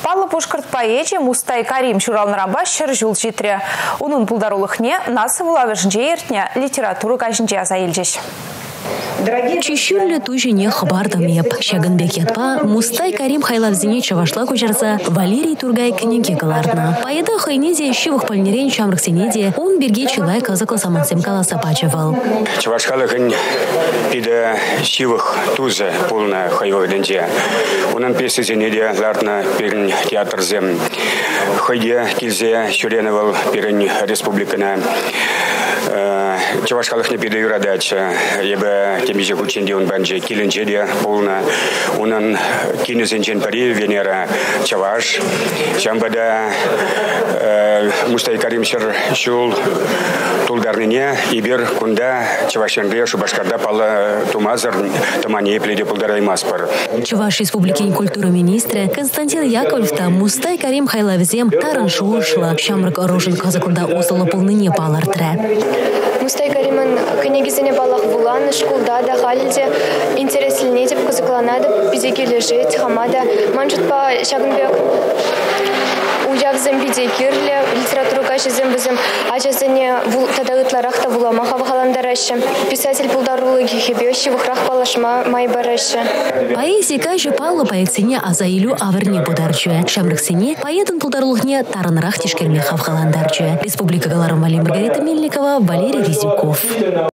Палла пушкарт поэче Мустай Карим чуралнараба шыр жул житре. Унун пулдарулыхне насывыла вежнже литература кажинже азаилжеш. Чищулли тужине хабарда меп. Шагынбек ятпа Мустай Карим хайлавзине чавашла кучарса Валерий Тургай книги галардна. Поеда хайнезе щивых пальнерен чамрыксенеде он берге чилай казакла самансем каласа пачевал. Чавашкалыхын пида щивых туза полна хайвагденде. Унан песезенеде лардна перн театрзем. Хайде килзе щуренывал перн республикана. Чавашкалыхны пида юрадача. Ебе темиже кученде он банже киленчеде полна. Унан кинезенчен пари Венера Чаваш. Шамбада Мустай Карим шыр шул тулдарныне ибер кунда Чавашенде Шубашкарда пала тумазар тамане пледе пулдараймаспар. Чуваш республики культуры министра Константин Яковлев Мустай Карим хайлавзем тарын шушла. Шамрык оружен казакында осылы полныне палартре. Мустай Каримын книгисене балах вулан школда да халде интереслене деп казакланады бидеге лежит хамада манжутпа шагынбек уявзем бидекирле литературу кашезем бизем ачасене тадагытларахта вулама хаваландарашы писатель пулдарулы хебёщи вухрах палашма майбарашы. Поэзия каже палла поэтсене азаилю аверне бударчу. Шамрыксене поэтын пулдарулыхне тарынрах тишкерме хаваландарчу. Республика Галарым Маргарита Мельникова, Валерий Резюков.